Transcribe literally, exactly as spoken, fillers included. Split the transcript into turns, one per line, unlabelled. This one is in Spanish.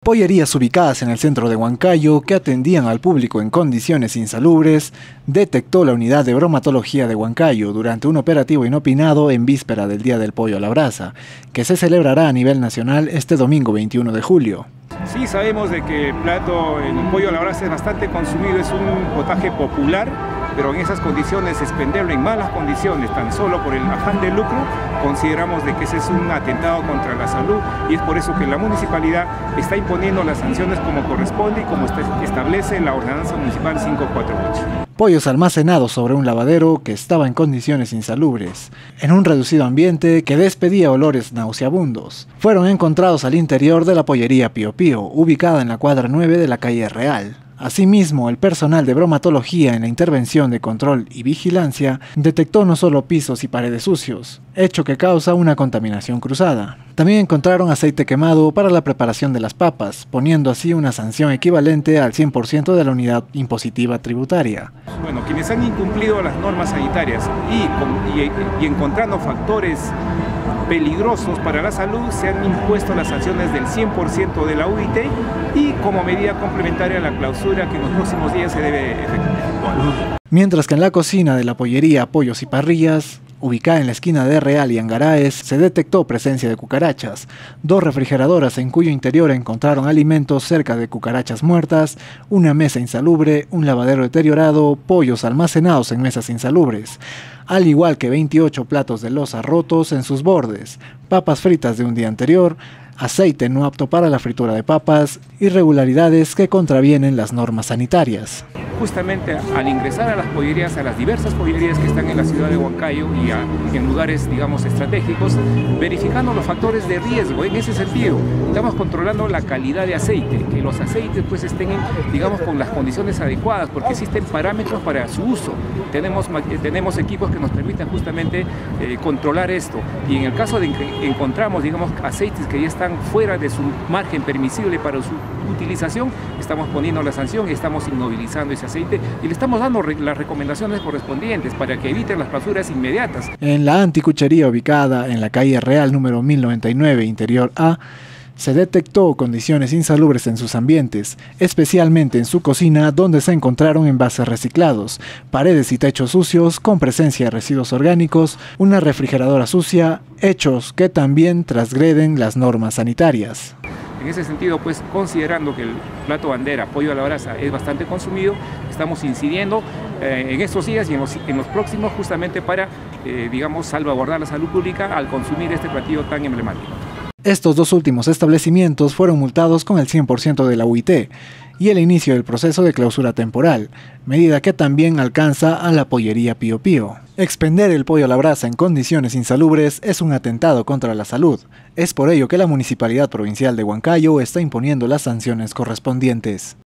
Pollerías ubicadas en el centro de Huancayo, que atendían al público en condiciones insalubres, detectó la unidad de bromatología de Huancayo durante un operativo inopinado en víspera del Día del Pollo a la Brasa, que se celebrará a nivel nacional este domingo veintiuno de julio.
Sí, sabemos de que el plato, el pollo a la brasa es bastante consumido, es un potaje popular, pero en esas condiciones, expenderlo en malas condiciones, tan solo por el afán de lucro, consideramos de que ese es un atentado contra la salud, y es por eso que la municipalidad está imponiendo las sanciones como corresponde y como establece la ordenanza municipal quinientos cuarenta y ocho.
Pollos almacenados sobre un lavadero que estaba en condiciones insalubres, en un reducido ambiente que despedía olores nauseabundos, fueron encontrados al interior de la pollería Pío Pío, ubicada en la cuadra nueve de la calle Real. Asimismo, el personal de bromatología en la intervención de control y vigilancia detectó no solo pisos y paredes sucios, hecho que causa una contaminación cruzada. También encontraron aceite quemado para la preparación de las papas, poniendo así una sanción equivalente al cien por ciento de la unidad impositiva tributaria.
Bueno, quienes han incumplido las normas sanitarias y, y, y encontrando factores peligrosos para la salud, se han impuesto las sanciones del cien por ciento de la U I T y como medida complementaria la clausura que en los próximos días se debe efectuar.
Mientras que en la cocina de la pollería Pollos y Parrillas, ubicada en la esquina de Real y Angaraes, se detectó presencia de cucarachas. Dos refrigeradoras en cuyo interior encontraron alimentos cerca de cucarachas muertas, una mesa insalubre, un lavadero deteriorado, pollos almacenados en mesas insalubres, al igual que veintiocho platos de loza rotos en sus bordes, papas fritas de un día anterior, aceite no apto para la fritura de papas, irregularidades que contravienen las normas sanitarias.
Justamente al ingresar a las pollerías, a las diversas pollerías que están en la ciudad de Huancayo y a, en lugares, digamos, estratégicos, verificando los factores de riesgo. En ese sentido, estamos controlando la calidad de aceite, que los aceites pues estén, en, digamos, con las condiciones adecuadas, porque existen parámetros para su uso. Tenemos, tenemos equipos que nos permiten justamente eh, controlar esto. Y en el caso de que encontramos, digamos, aceites que ya están fuera de su margen permisible para su utilización, estamos poniendo la sanción y estamos inmovilizando ese aceite y le estamos dando re las recomendaciones correspondientes para que eviten las basuras inmediatas.
En la anticuchería ubicada en la calle Real número mil noventa y nueve, interior A, se detectó condiciones insalubres en sus ambientes, especialmente en su cocina, donde se encontraron envases reciclados, paredes y techos sucios con presencia de residuos orgánicos, una refrigeradora sucia, hechos que también transgreden las normas sanitarias.
En ese sentido, pues considerando que el plato bandera, pollo a la brasa, es bastante consumido, estamos incidiendo eh, en estos días y en los, en los próximos justamente para, eh, digamos, salvaguardar la salud pública al consumir este platillo tan emblemático.
Estos dos últimos establecimientos fueron multados con el cien por ciento de la U I T y el inicio del proceso de clausura temporal, medida que también alcanza a la pollería Pío Pío. Expender el pollo a la brasa en condiciones insalubres es un atentado contra la salud. Es por ello que la Municipalidad Provincial de Huancayo está imponiendo las sanciones correspondientes.